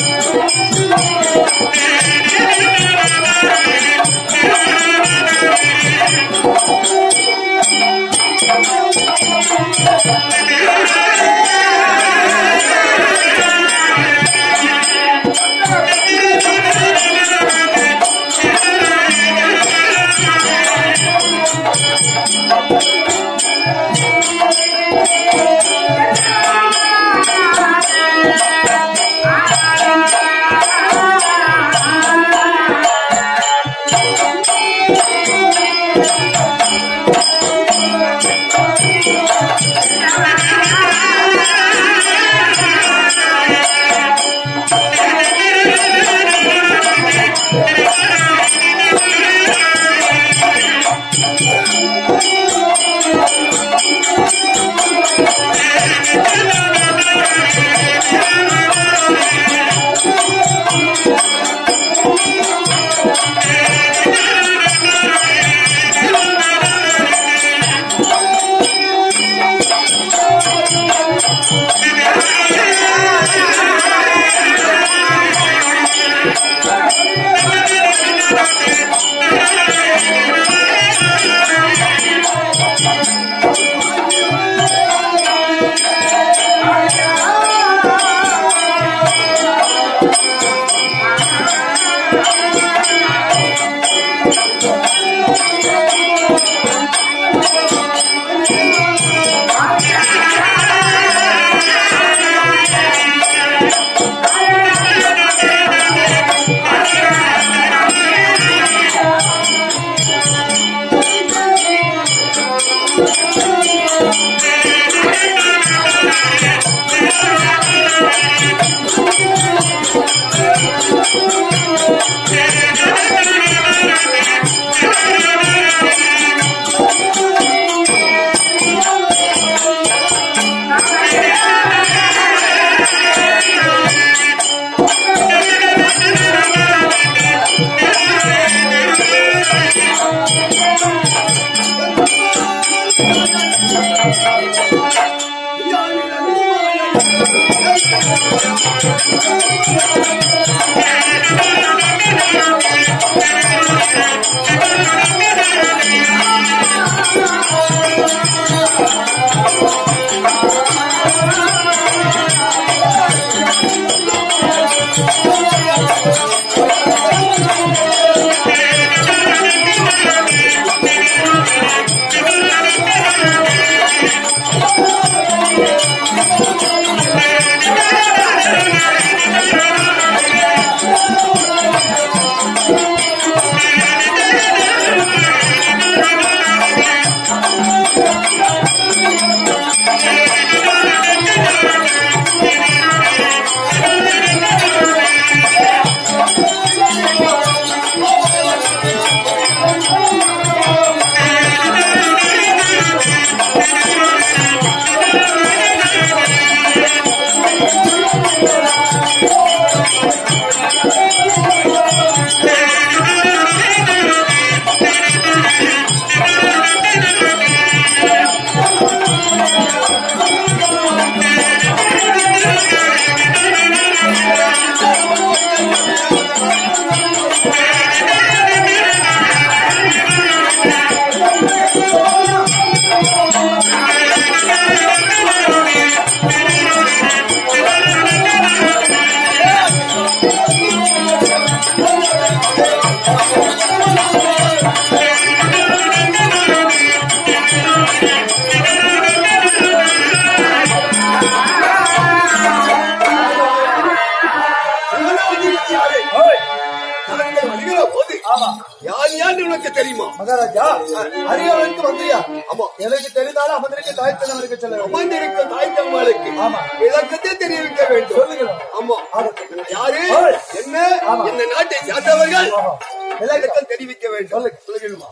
தெரியுமா மகாராஜா? அரியவனுக்கு மந்திரியா? ஆமா. எனக்கு தெரிந்தாலும் அமர்ந்திருக்க தாய்த்தனவருக்கு சொல்ல அமர்ந்திருக்க தாய்த்தனவருக்கு ஆமா விளக்கத்தை தெரிவிக்க வேண்டும். சொல்லுங்க. ஆமா. யாரு என்ன இந்த நாட்டை சார்ந்தவர்கள் விளக்கத்தை தெரிவிக்க வேண்டும். சொல்லுங்கம்மா.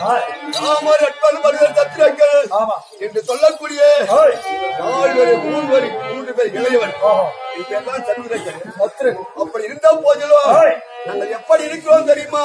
ராமர் அட்பன் மருதர் சத்திரங்கள் என்று சொல்லக்கூடிய 3 பேர் இளையவன் இப்பதான் சத்திரங்கள். அப்படி இருந்த போதிலும் நாங்கள் எப்படி இருக்கிறோம் தெரியுமா?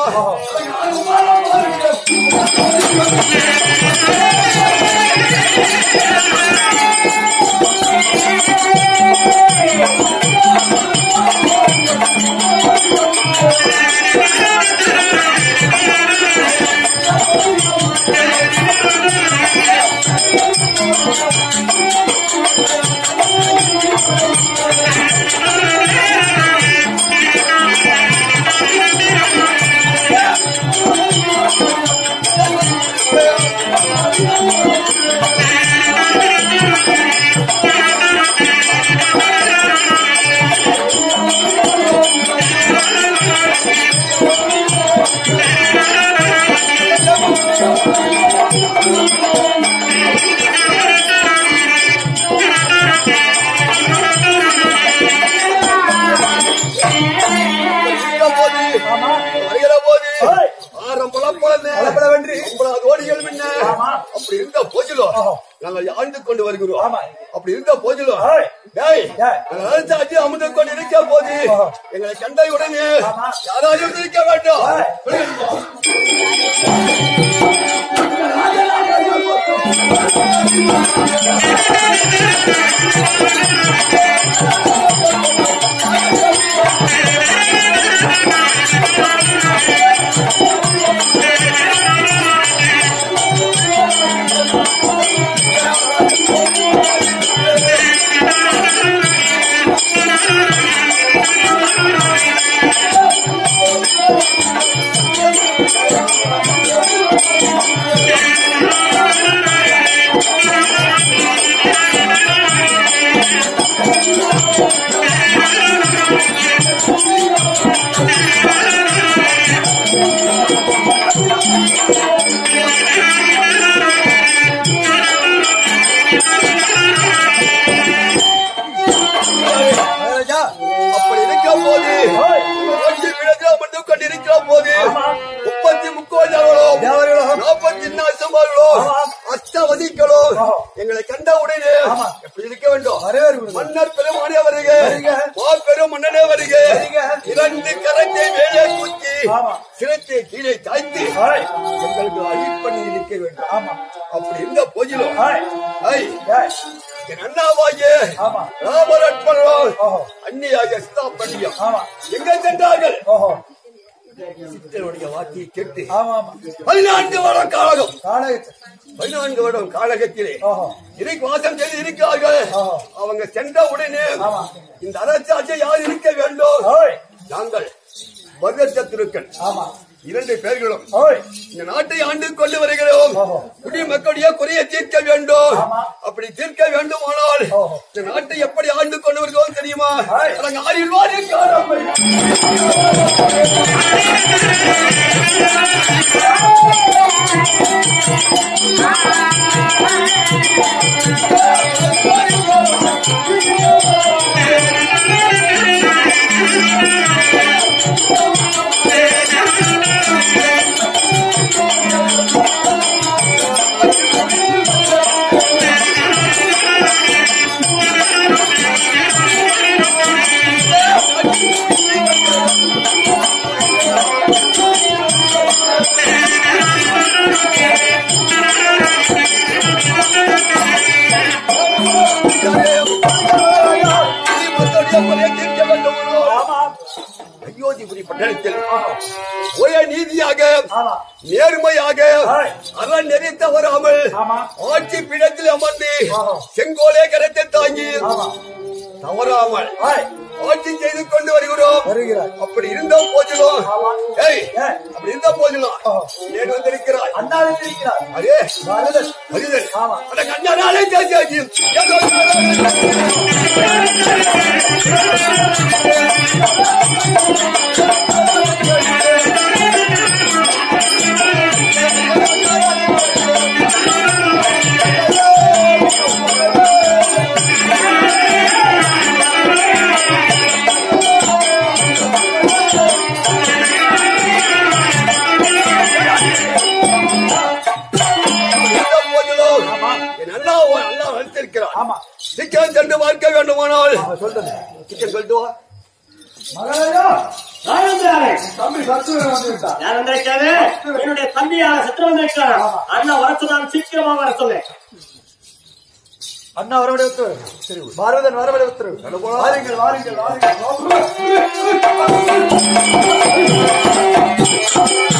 அப்படி இருந்த போதிலும் நாங்கள் ஆழ்ந்து கொண்டு வருகிறோம். அப்படி இருந்த போதிலும் அமுது கொண்டு இருக்க போது எங்களை கண்டை உடனே யாராவது இருக்க வேண்டும். எங்களை கண்ட உடனே எப்படி இருக்க வேண்டும்? மன்னர் பெருமானே வருக, பெரும் மன்னனே வருக. 2 கரத்தை மேலே தூக்கி சிரத்தை கீழே தாய்த்து எங்களுக்கு அழிப்பண்ணி இருக்க வேண்டும். அப்படி இருந்த போதிலும் என் அண்ணாவாகிய ராமர் அட்பனோ அன்னியாக சித்தாப்பண்ணியம் எங்க சென்றார்கள்? சித்தருடைய வாக்கியை கேட்டு 14 வருடம் காலகம் 14 வருடம் காலகத்திலே இறைக்கு வாசம் செய்து இருக்கிறார்கள். அவங்க சென்ற உடனே இந்த அரசாட்சியை யார் இருக்க வேண்டும்? நாங்கள் மருதசத்துருக்கள் 2 பேர்களும் இந்த நாட்டை ஆண்டு கொண்டு வருகிறோம். குடிமக்களுடைய குறையை தீர்க்க வேண்டும். அப்படி தீர்க்க வேண்டுமானால் இந்த நாட்டை எப்படி ஆண்டு கொண்டு வருகிறோம் தெரியுமா? அயோத்திபுரி பட்டணத்தில் ஒரே நீதியாக நேர்மையாக அரண் நெறி தவறாமல் ஆட்சி பீடத்தில் அமர்ந்து செங்கோலே கரத்தை தாங்கி தவறாமல் ஆட்சி செய்து கொண்டு வருகிறோம். அப்படி இருந்த போதிலும் அப்படி இருந்த போதிலும் ஏன் வந்திருக்கிறார்? அதே மனிதன் கண்ணாலே பேசியாச்சு. போல் என் அண்ணா அண்ணா அழைத்திருக்கிறார். சீக்கிரம் சென்று பார்க்க வேண்டுமானால் சீக்கிரம் சொல்லிட்டு வா. தம்பி சத்துரு வந்துவிட்டார். யார் வந்திருக்காரு? என்னுடைய தம்பியான சத்துரு வந்திருக்காரு. அண்ணா வரச்சுதான், சீக்கிரமா வர சொல்லு. அண்ணா வரவடைய உத்தரவு. சரி, பாரதன் வரவடைய உத்தரவு. வாருங்கள் வாருங்கள் வாருங்கள்.